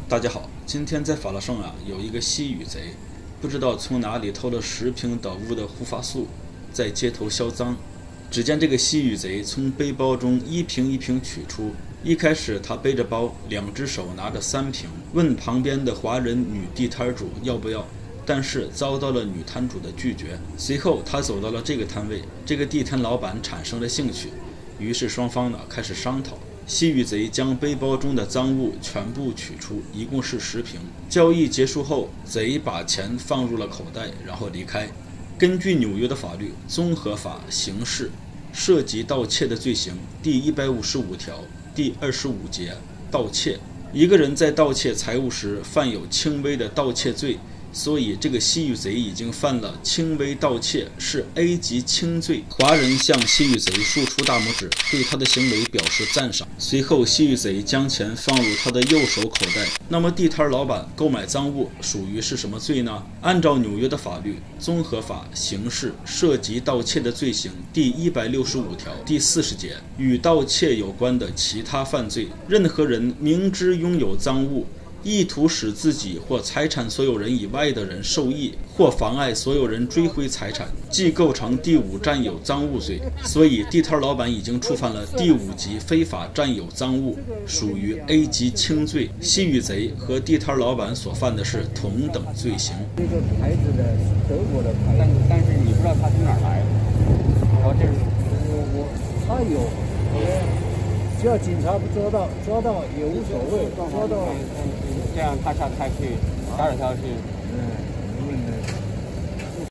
大家好，今天在法拉盛有一个吸雨贼，不知道从哪里偷了10瓶德乌的护发素，在街头销赃。只见这个吸雨贼从背包中一瓶一瓶取出，一开始他背着包，2只手拿着3瓶，问旁边的华人女地摊主要不要，但是遭到了女摊主的拒绝。随后他走到了这个摊位，这个地摊老板产生了兴趣，于是双方开始商讨。吸雨贼将背包中的赃物全部取出，一共是10瓶。交易结束后，贼把钱放入了口袋，然后离开。根据纽约的法律，综合法刑事涉及盗窃的罪行第155条第25节，盗窃。一个人在盗窃财物时犯有轻微的盗窃罪，所以这个吸雨贼已经犯了轻微盗窃，是 A 级轻罪。华人向吸雨贼竖出大拇指，对他的行为表示赞赏。随后吸雨贼将钱放入他的右手口袋。那么地摊老板购买赃物属于是什么罪呢？按照纽约的法律，综合法刑事涉及盗窃的罪行第165条第40节，与盗窃有关的其他犯罪，任何人明知拥有赃物，意图使自己或财产所有人以外的人受益，或妨碍所有人追回财产，即构成第5占有赃物罪。所以地摊老板已经触犯了第5级非法占有赃物，属于 A 级轻罪。吸雨贼和地摊老板所犯的是同等罪行。 这个牌子的是德国的牌子， 但是你不知道他从哪儿来的。然后这是他有，只要警察不抓到也无所谓，抓到这样他去打扰他去。